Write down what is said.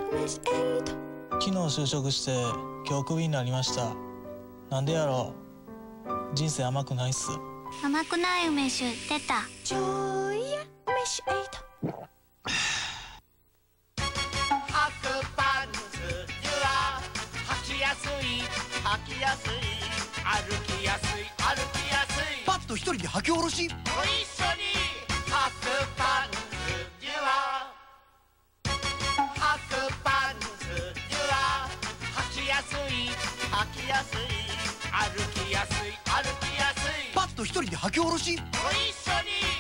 昨日就職して今日クビになりました。なんでやろう。人生甘くないっす。 甘くない梅酒出た。 白パンツには履きやすい歩きやすいパッと一人で履き下ろし。 ご一緒に白パンツには白パンツには履きやすい歩きやすいパッと一人で履き下ろし。 ご一緒に